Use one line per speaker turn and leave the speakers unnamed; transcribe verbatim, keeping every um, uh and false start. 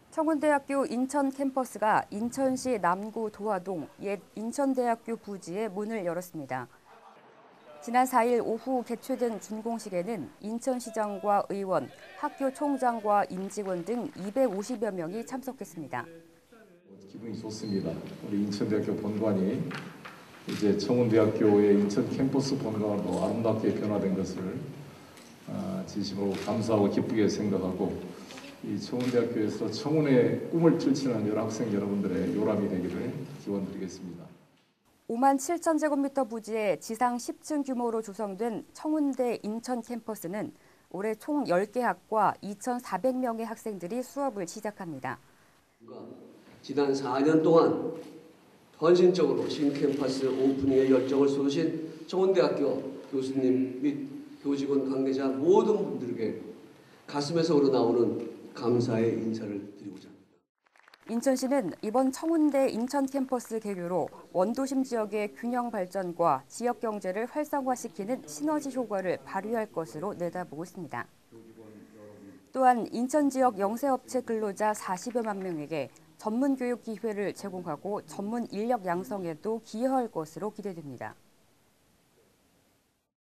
청운대학교 인천 캠퍼스가 인천시 남구 도화동 옛 인천대학교 부지에 문을 열었습니다. 지난 사 일 오후 개최된 준공식에는 인천시장과 의원, 학교 총장과 임직원 등 이백오십여 명이 참석했습니다.
기분이 좋습니다. 우리 인천대학교 본관이 이제 청운대학교의 인천 캠퍼스 본관으로 아름답게 변화된 것을 진심으로 감사하고 기쁘게 생각하고 이 청운대학교에서 청운의 꿈을 펼치는 여학생 여러분들의 요람이 되기를 기원드리겠습니다.
오만 칠천 제곱미터 부지의 지상 십 층 규모로 조성된 청운대 인천 캠퍼스는 올해 총 열 개 학과 이천사백 명의 학생들이 수업을 시작합니다.
지난 사 년 동안 헌신적으로 신캠퍼스 오프닝에 열정을 쏟으신 청운대학교 교수님 및 교직원 관계자 모든 분들에게 가슴에서 우러나오는 감사의 인사를 드리고자 합니다.
인천시는 이번 청운대 인천 캠퍼스 개교로 원도심 지역의 균형 발전과 지역 경제를 활성화시키는 시너지 효과를 발휘할 것으로 내다보고 있습니다. 또한 인천 지역 영세업체 근로자 사십여만 명에게 전문 교육 기회를 제공하고 전문 인력 양성에도 기여할 것으로 기대됩니다.